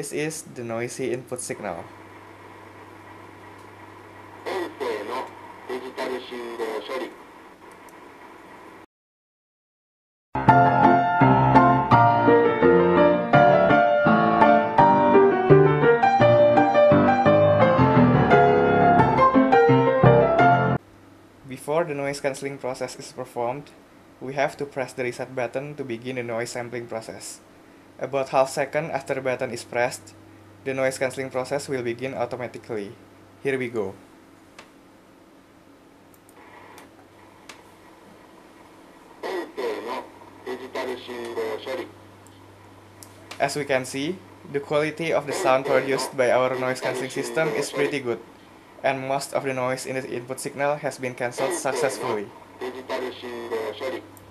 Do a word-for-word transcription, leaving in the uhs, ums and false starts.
This is the noisy input signal. Before the noise cancelling process is performed, we have to press the reset button to begin the noise sampling process. About half second after the button is pressed, the noise cancelling process will begin automatically. Here we go. As we can see, the quality of the sound produced by our noise cancelling system is pretty good, and most of the noise in the input signal has been cancelled successfully.